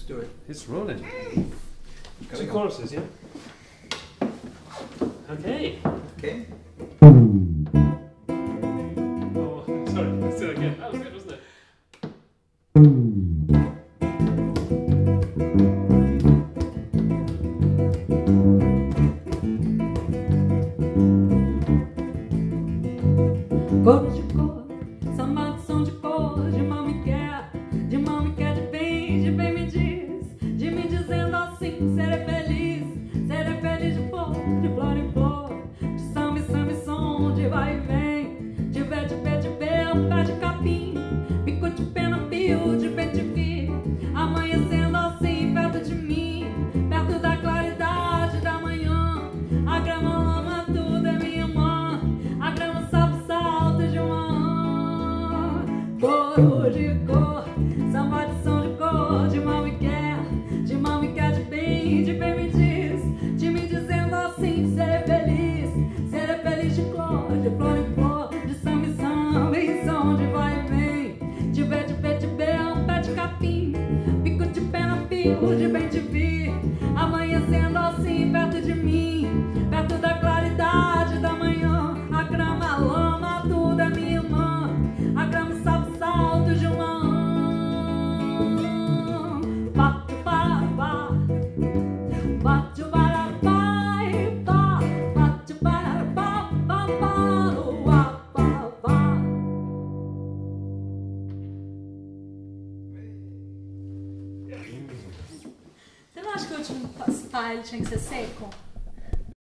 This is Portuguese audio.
do it. It's rolling. Gotta 2 go. choruses, yeah? Okay. Okay. Oh, sorry, let's do it again. That was good, wasn't it? Cor de cor, samba de som de cor, de mal me quer, de bem me diz, de me dizendo assim, serei feliz de flor em flor, de samba e som, de vai e vem, de pé, um pé de capim, bico de pena, fio de bem te vi, amanhecendo assim perto de mim, perto da claridade da manhã, a grama lama tudo é minha irmã, a grama sabe salto de uma cor de cor, samba de som de cor, de mal me quer, de bem me diz, de me dizendo assim, serei feliz de flor em flor, de samba e som, de vai e vem, de pé, um pé de capim, bico de pena, fio de bem te vi, amanhecendo assim perto de mim, perto da claridade da manhã, a grama, a lama, tudo é minha irmã, a grama sabe salto de uma bate para bate para bate para Você não acha que o último pá ele tinha que ser seco?